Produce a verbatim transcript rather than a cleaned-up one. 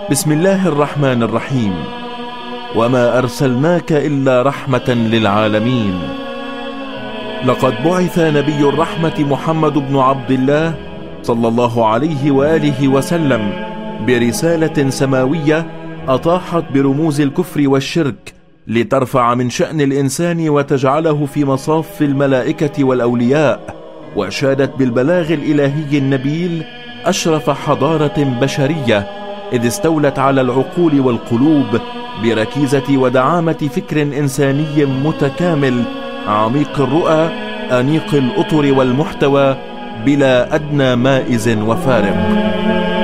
بسم الله الرحمن الرحيم. وما أرسلناك إلا رحمة للعالمين. لقد بعث نبي الرحمة محمد بن عبد الله صلى الله عليه وآله وسلم برسالة سماوية أطاحت برموز الكفر والشرك لترفع من شأن الإنسان وتجعله في مصاف الملائكة والأولياء، وأشادت بالبلاغ الإلهي النبيل أشرف حضارة بشرية، إذ استولت على العقول والقلوب بركيزة ودعامة فكر إنساني متكامل عميق الرؤى أنيق الأطر والمحتوى بلا أدنى مائز وفارق.